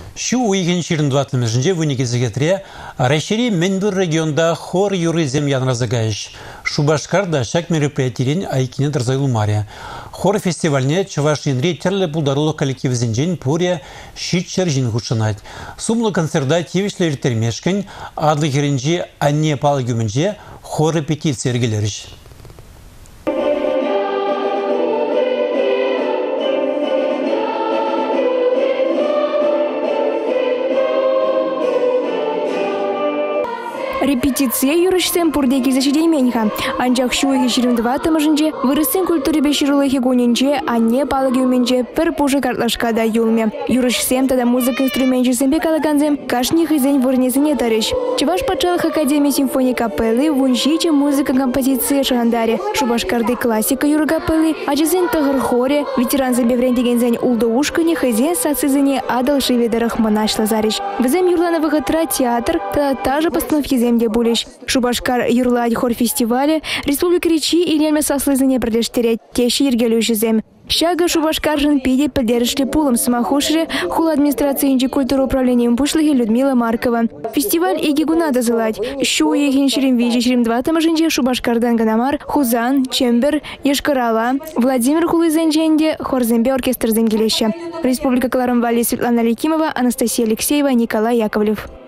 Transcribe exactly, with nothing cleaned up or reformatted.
Шу уйген ширындватым жінде вынеге зігетіре, Райшери Менбір регионда хор юры земян разыгаеш. Шубашкарда шак мероприятиен айкине дырзайлумаре. Хор фестивальне Чувашинри терлі бұлдарулы коллектив зенжен пурия шитчер жин хушынат. Сумлы концерда тевішлер термешкен, адлы херенже анне палы гүмінже хор репетиция ергелеріш. Репетиция юрышсен пурдеки зашидейменха. Анчах шуйги ширымдва тамажынже, вырысын культуре беширулы хигонинже, анне палаги уменже, пер пужы картлашкада юлме. Юрышсем тада музыка инструментчесембе калаганзем, кашни хызень вырнезіне тарыш. Чуваш пачалых Академии симфонии капеллы, вунжиче музыка композиции шагандаре. Шубашкарды классика юры капеллы, ачызен тагыр хоре, ветеран забеврен дегензень улдоушкане, хызен сацизыне адал шиведарах манаш лазариш. Везем юрлановых отра театр, тада та же постановки земде булиш. Шубашкар юрладь хор фестивале, Республика Речи и лельме сослызыне продештерять тещи ергелюши зем. Щага Шубашкаржин пиде поддержали пулом самохушре, хула администрации инди культуры управлением пушлыги Людмила Маркова. Фестиваль и гигунада зелать. Щу ехин ширим вижи ширим два тамажинде Шубашкардан Ганамар, Хузан, Чембер, Ешкарала, Владимир Хулызенженде, Хорзембе оркестр Зенгелеща. Республика Кларамвали Светлана Ликимова, Анастасия Алексеева, Николай Яковлев.